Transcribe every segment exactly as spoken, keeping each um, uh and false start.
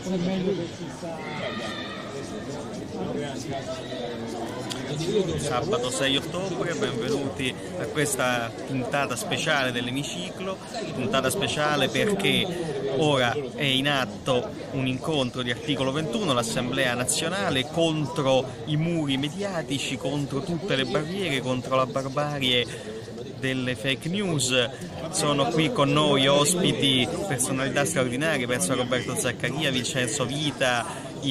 Sabato sei ottobre, benvenuti a questa puntata speciale dell'Emiciclo, puntata speciale perché ora è in atto un incontro di Articolo ventuno, l'Assemblea Nazionale, contro i muri mediatici, contro tutte le barriere, contro la barbarie delle fake news. Sono qui con noi ospiti, personalità straordinarie, penso a Roberto Zaccaria, Vincenzo Vita,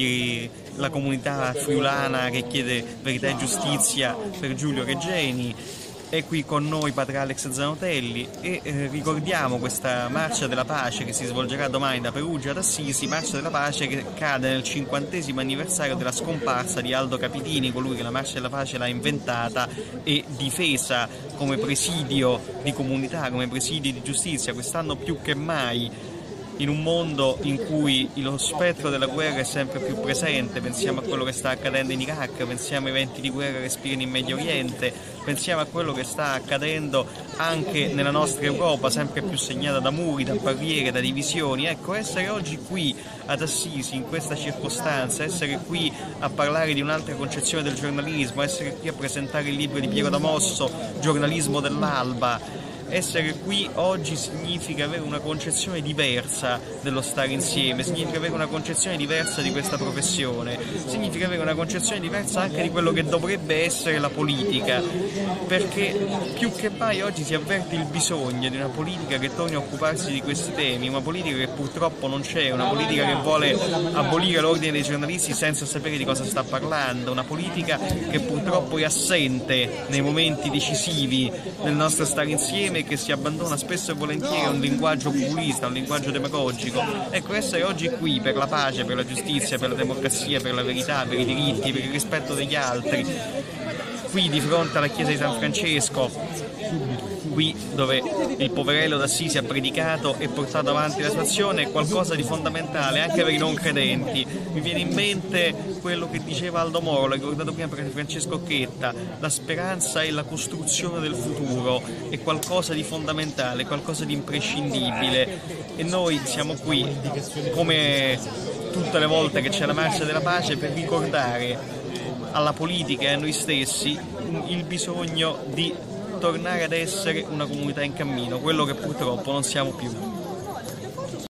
i, la comunità friulana che chiede verità e giustizia per Giulio Regeni. È qui con noi padre Alex Zanotelli e eh, ricordiamo questa Marcia della Pace che si svolgerà domani da Perugia ad Assisi, Marcia della Pace che cade nel cinquantesimo anniversario della scomparsa di Aldo Capitini, colui che la Marcia della Pace l'ha inventata e difesa come presidio di comunità, come presidio di giustizia, quest'anno più che mai. In un mondo in cui lo spettro della guerra è sempre più presente, pensiamo a quello che sta accadendo in Iraq, pensiamo ai venti di guerra che spirano in Medio Oriente, pensiamo a quello che sta accadendo anche nella nostra Europa, sempre più segnata da muri, da barriere, da divisioni. Ecco, essere oggi qui ad Assisi, in questa circostanza, essere qui a parlare di un'altra concezione del giornalismo, essere qui a presentare il libro di Piero Damosso, Giornalismo dell'Alba, essere qui oggi significa avere una concezione diversa dello stare insieme, significa avere una concezione diversa di questa professione, significa avere una concezione diversa anche di quello che dovrebbe essere la politica, perché più che mai oggi si avverte il bisogno di una politica che torni a occuparsi di questi temi, una politica che purtroppo non c'è, una politica che vuole abolire l'ordine dei giornalisti senza sapere di cosa sta parlando, una politica che purtroppo è assente nei momenti decisivi del nostro stare insieme, che si abbandona spesso e volentieri a un linguaggio populista, a un linguaggio demagogico. Ecco, essere oggi qui per la pace, per la giustizia, per la democrazia, per la verità, per i diritti, per il rispetto degli altri, qui di fronte alla chiesa di San Francesco, qui dove il poverello d'Assisi ha predicato e portato avanti la sua azione, è qualcosa di fondamentale anche per i non credenti. Mi viene in mente quello che diceva Aldo Moro, l'ho ricordato prima per Francesco Chetta: la speranza e la costruzione del futuro è qualcosa di fondamentale, qualcosa di imprescindibile, e noi siamo qui come tutte le volte che c'è la Marcia della Pace per ricordare alla politica e a noi stessi il bisogno di tornare ad essere una comunità in cammino, quello che purtroppo non siamo più.